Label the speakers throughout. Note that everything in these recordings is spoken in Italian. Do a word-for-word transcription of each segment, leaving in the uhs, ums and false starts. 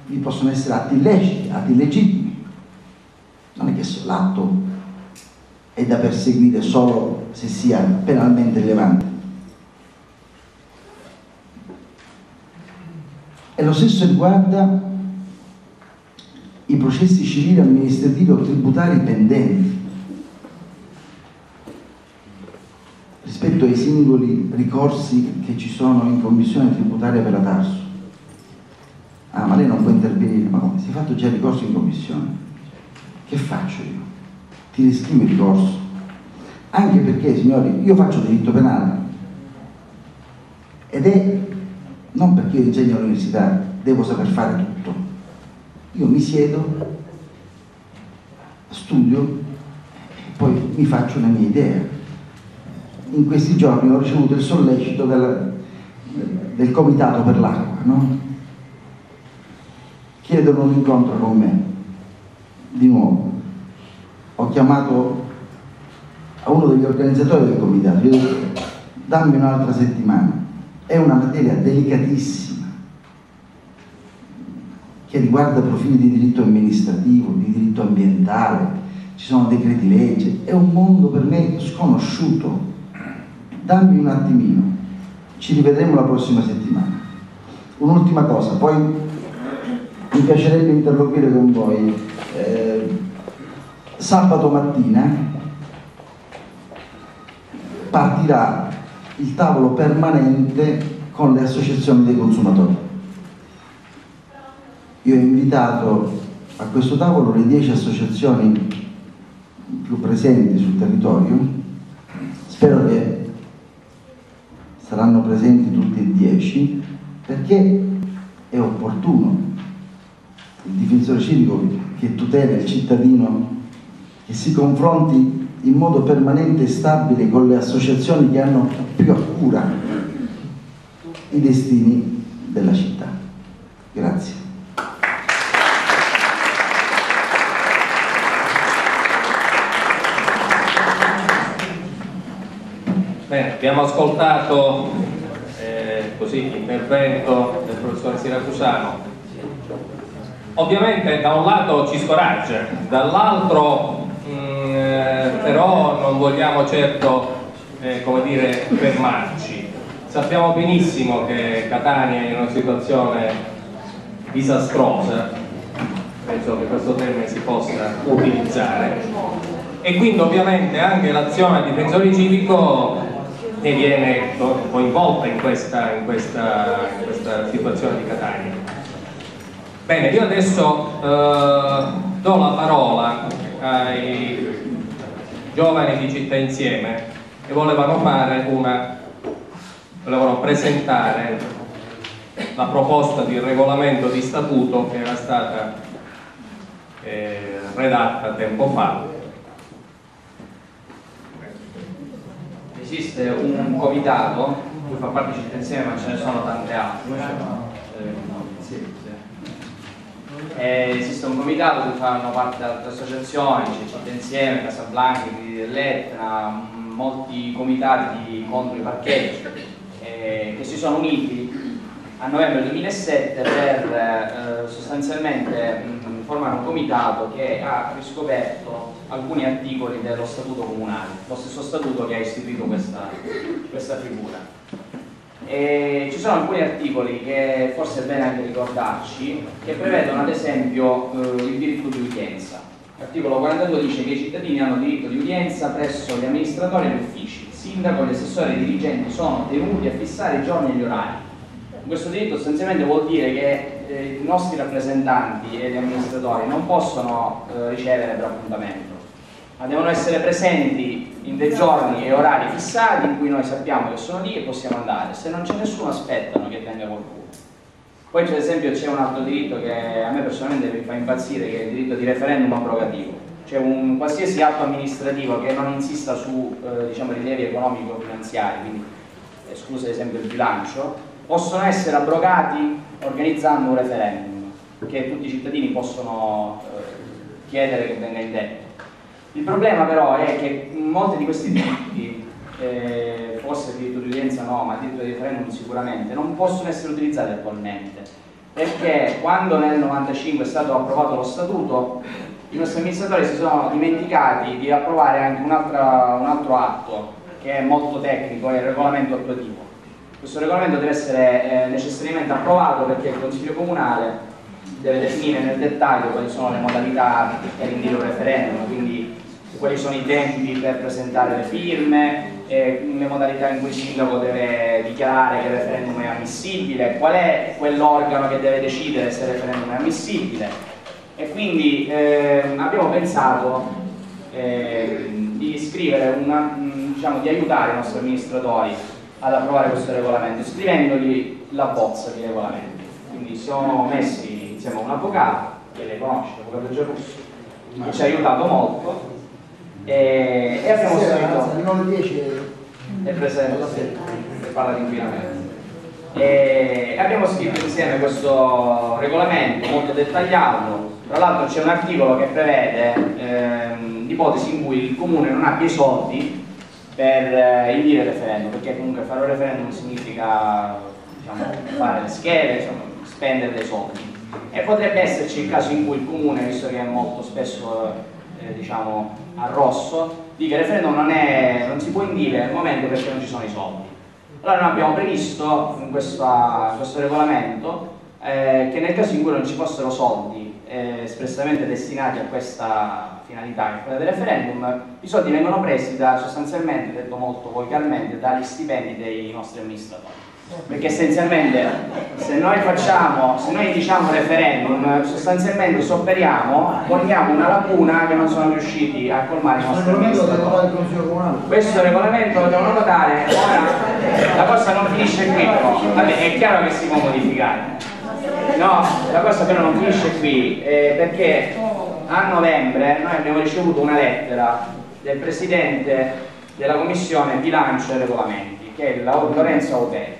Speaker 1: vi possono essere atti illeciti, atti illegittimi. Non è che l'atto è da perseguire solo se sia penalmente rilevante. E lo stesso riguarda i processi civili, amministrativi o tributari pendenti. Rispetto ai singoli ricorsi che ci sono in commissione tributaria per la Tarso. Ah, ma lei non può intervenire. Ma come? Si è fatto già ricorso in commissione. Che faccio io? Ti riscrivo il ricorso. Anche perché, signori, io faccio diritto penale. Ed è, non perché io insegno all'università, devo saper fare tutto. Io mi siedo, studio e poi mi faccio una mia idea. In questi giorni ho ricevuto il sollecito del, del Comitato per l'Acqua, no? Chiedono un incontro con me, di nuovo. Ho chiamato a uno degli organizzatori del Comitato, gli ho detto, dammi un'altra settimana, è una materia delicatissima, che riguarda profili di diritto amministrativo, di diritto ambientale, ci sono decreti legge, è un mondo per me sconosciuto. Dammi un attimino, ci rivedremo la prossima settimana. Un'ultima cosa, poi mi piacerebbe interloquire con voi. Eh, sabato mattina partirà il tavolo permanente con le associazioni dei consumatori. Io ho invitato a questo tavolo le dieci associazioni più presenti sul territorio. Spero che saranno presenti tutti e dieci, perché è opportuno il difensore civico che tutela il cittadino, che si confronti in modo permanente e stabile con le associazioni che hanno più a cura i destini della città. Grazie.
Speaker 2: Bene, abbiamo ascoltato eh, così l'intervento del professore Siracusano. Ovviamente da un lato ci scoraggia, dall'altro eh, però non vogliamo certo eh, come dire, fermarci. Sappiamo benissimo che Catania è in una situazione disastrosa, penso che questo termine si possa utilizzare, e quindi ovviamente anche l'azione del difensore civico ne viene coinvolta in questa, in, questa, in questa situazione di Catania. Bene, io adesso eh, do la parola ai giovani di Città Insieme che volevano fare una volevano presentare la proposta di regolamento di statuto che era stata eh, redatta tempo fa.
Speaker 3: Esiste un comitato di cui fa parte Città Insieme, ma ce ne sono tante altre. Sì, sì. E esiste un comitato di cui fanno parte altre associazioni, c'è Città Insieme, Casablanca, dell'Etna, molti comitati contro i parcheggi, eh, che si sono uniti a novembre duemilasette per eh, sostanzialmente mh, formare un comitato che ha riscoperto alcuni articoli dello statuto comunale, lo stesso statuto che ha istituito questa, questa figura. E ci sono alcuni articoli che forse è bene anche ricordarci, che prevedono ad esempio eh, il diritto di udienza. L'articolo quarantadue dice che i cittadini hanno diritto di udienza presso gli amministratori e gli uffici. Il sindaco, gli assessori e i dirigenti sono tenuti a fissare i giorni e gli orari. Questo diritto sostanzialmente vuol dire che eh, i nostri rappresentanti e gli amministratori non possono eh, ricevere per appuntamento, ma devono essere presenti in dei giorni e orari fissati in cui noi sappiamo che sono lì e possiamo andare. Se non c'è nessuno, aspettano che venga qualcuno. Poi per esempio c'è un altro diritto che a me personalmente mi fa impazzire, che è il diritto di referendum abrogativo. Cioè un qualsiasi atto amministrativo che non insista su eh, diciamo, rilievi economico-finanziari, quindi escluso ad esempio il bilancio, possono essere abrogati organizzando un referendum che tutti i cittadini possono eh, chiedere che venga indetto. Il problema però è che molti di questi diritti, eh, forse il diritto di udienza no, ma il diritto di referendum sicuramente, non possono essere utilizzati attualmente, perché quando nel novantacinque è stato approvato lo statuto, i nostri amministratori si sono dimenticati di approvare anche un altro, un altro atto che è molto tecnico, è il regolamento attuativo. Questo regolamento deve essere eh, necessariamente approvato perché il Consiglio Comunale deve definire nel dettaglio quali sono le modalità per indire un referendum, quindi quali sono i tempi per presentare le firme, eh, le modalità in cui il sindaco deve dichiarare che il referendum è ammissibile, qual è quell'organo che deve decidere se il referendum è ammissibile. E quindi eh, abbiamo pensato eh, di scrivere una, diciamo, di aiutare i nostri amministratori ad approvare questo regolamento, scrivendogli la bozza di regolamento. Quindi siamo messi insieme a un avvocato, che lei conosce, l'avvocato Giarrusso, che ci ha aiutato molto, e, e abbiamo scritto è presente, sì, parla di inquinamento. E abbiamo scritto insieme questo regolamento molto dettagliato. Tra l'altro c'è un articolo che prevede ehm, l'ipotesi in cui il comune non abbia i soldi per eh, indire il referendum, perché comunque fare un referendum significa, diciamo, fare le schede, insomma, spendere dei soldi, e potrebbe esserci il caso in cui il comune, visto che è molto spesso eh, diciamo a rosso, dica che il referendum non, è, non si può indire al momento perché non ci sono i soldi. Allora noi abbiamo previsto in, questa, in questo regolamento eh, che nel caso in cui non ci fossero soldi eh, espressamente destinati a questa finalità, che è quella del referendum, i soldi vengono presi da, sostanzialmente, detto molto volgarmente, dagli stipendi dei nostri amministratori. Perché essenzialmente se noi facciamo, se noi diciamo referendum, sostanzialmente sopperiamo, poniamo una lacuna che non sono riusciti a colmare i nostri amministratori. Questo regolamento lo devono notare. Ora la cosa non finisce qui, però. Vabbè, è chiaro che si può modificare. No, la cosa però non finisce qui, eh, perché a novembre noi abbiamo ricevuto una lettera del presidente della commissione bilancio e regolamenti, che è Lorenzo Auteri.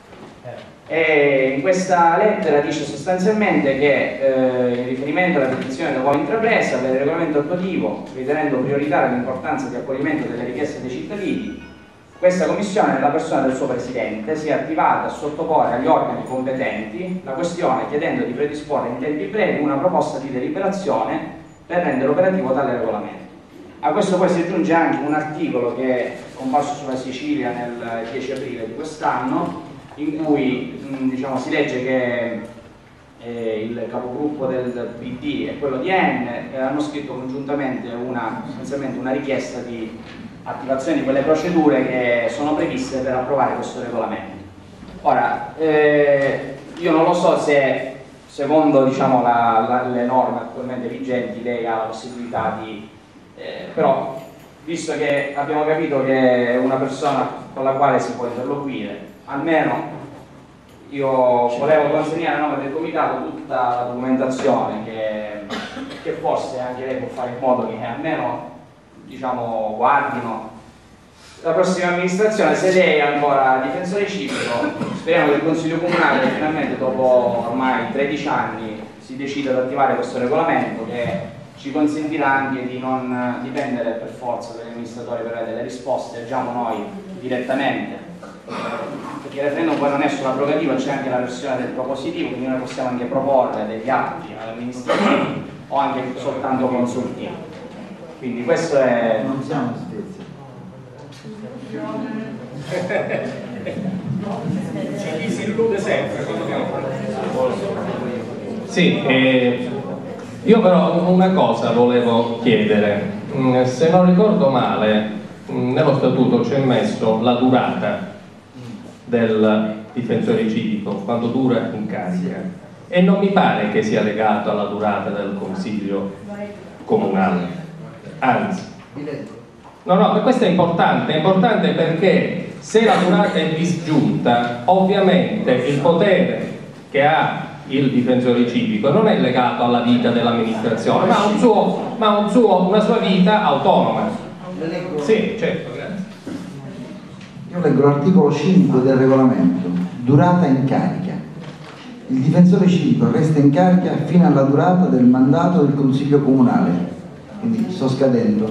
Speaker 3: E in questa lettera dice sostanzialmente che eh, in riferimento alla definizione della nuova intrapresa per il regolamento attuativo, ritenendo prioritaria l'importanza di accoglimento delle richieste dei cittadini, questa commissione, nella persona del suo presidente, si è attivata a sottoporre agli organi competenti la questione chiedendo di predisporre in tempi brevi una proposta di deliberazione per rendere operativo tale regolamento. A questo poi si aggiunge anche un articolo che è comparso sulla Sicilia nel dieci aprile di quest'anno, in cui mh, diciamo, si legge che eh, il capogruppo del P D e quello di N eh, hanno scritto congiuntamente una, sostanzialmente una richiesta di attivazione di quelle procedure che sono previste per approvare questo regolamento. Ora, eh, io non lo so se secondo, diciamo, la, la, le norme attualmente vigenti lei ha la possibilità di eh, però visto che abbiamo capito che è una persona con la quale si può interloquire, almeno io volevo consegnare a nome del comitato tutta la documentazione che, che forse anche lei può fare in modo che almeno, diciamo, guardino la prossima amministrazione. Se lei è ancora difensore civico, speriamo che il Consiglio Comunale finalmente dopo ormai tredici anni si decida ad attivare questo regolamento che ci consentirà anche di non dipendere per forza dagli amministratori per avere delle risposte, agiamo noi direttamente, perché il referendum poi non è solo abbrogativo, c'è anche la versione del propositivo, quindi noi possiamo anche proporre degli atti amministrativi o anche soltanto consultivi. Quindi questo è...
Speaker 1: Non siamo in Svezia.
Speaker 2: Ci disillude sempre quando abbiamo fatto. Sì, eh, io però una cosa volevo chiedere. Se non ricordo male, nello statuto c'è messo la durata del difensore civico, quanto dura in carica, e non mi pare che sia legato alla durata del Consiglio Comunale, anzi no no, questo è importante, è importante perché se la durata è disgiunta, ovviamente il potere che ha il difensore civico non è legato alla vita dell'amministrazione, ma ha un suo, ma un suo, una sua vita autonoma. Sì, certo, grazie.
Speaker 1: Io leggo l'articolo cinque del regolamento, durata in carica. Il difensore civico resta in carica fino alla durata del mandato del Consiglio Comunale. Quindi sto scadendo.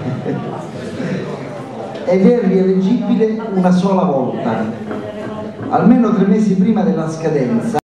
Speaker 1: Ed è rieleggibile una sola volta. almeno tre mesi prima della scadenza